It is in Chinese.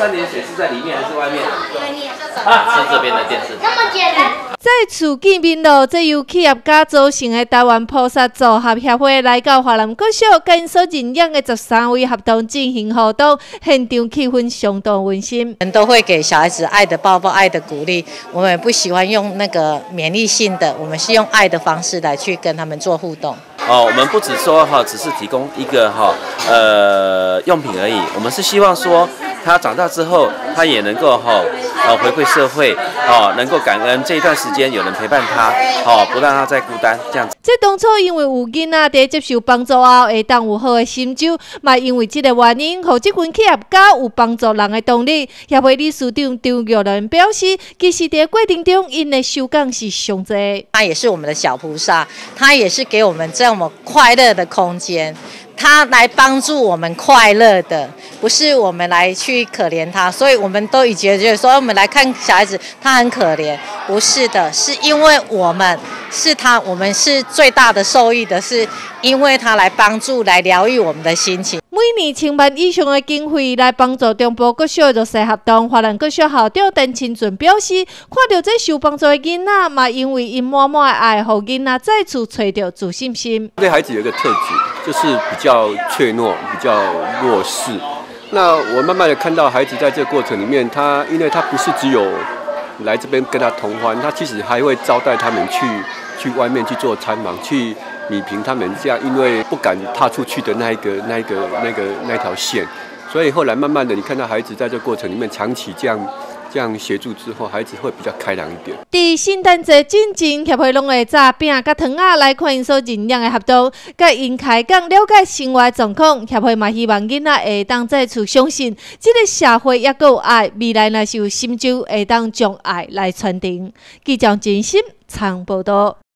3点水是在里面还是外面？ 是这边的电视。 那么简单。 在厝见面咯，这由企业家组成的台湾菩萨组合协会来到华南国小，跟因所认养的13位学童进行互动，现场气氛相当温馨。 我们都会给小孩子爱的抱抱、爱的鼓励。我们也不喜欢用那个勉励性的，我们是用爱的方式来去跟他们做互动。 我们不只说只是提供一个用品而已，我们是希望说他长大之后，他也能够回馈社会，能够感恩这一段时间有人陪伴他，不让他再孤单这样子。 这当初因为有囡仔在接受帮助后，会当有好的心情，嘛因为这个原因，让这群企业家有帮助人的动力。协会理事长张玉伦表示，其实在过程中，因的收获是上多。 他也是我们的小菩萨，他也是给我们这么快乐的空间。他来帮助我们快乐的，不是我们来去可怜他，所以我们都已经觉得说，我们来看小孩子，他很可怜，不是的，是因为我们是最大的受益的，是因为他来帮助、来疗愈我们的心情。 每年10万以上的经费来帮助中部各小的弱势学童，华南各小校长陈清俊表示，看到这受帮助的囡仔，嘛因为因满满的爱，让囡仔再次找到自信心。 对孩子有一个特质，就是比较脆弱、比较弱势。那我慢慢的看到孩子在这个过程里面，因为他不是只有来这边跟他同欢，他其实还会招待他们去外面去做参访，去弭平他们这样因为不敢踏出去的那条线。所以后来慢慢的，你看到孩子在这个过程里面长期这样协助之后，孩子会比较开朗一点。 伫圣诞节进前，协会拢会炸饼甲糖仔来看因所认养的学童，甲因开讲了解生活状况。协会嘛希望囡仔会当再次相信，这个社会也够有爱，未来若是有心酒，会当将爱来传承。记者真心参报道。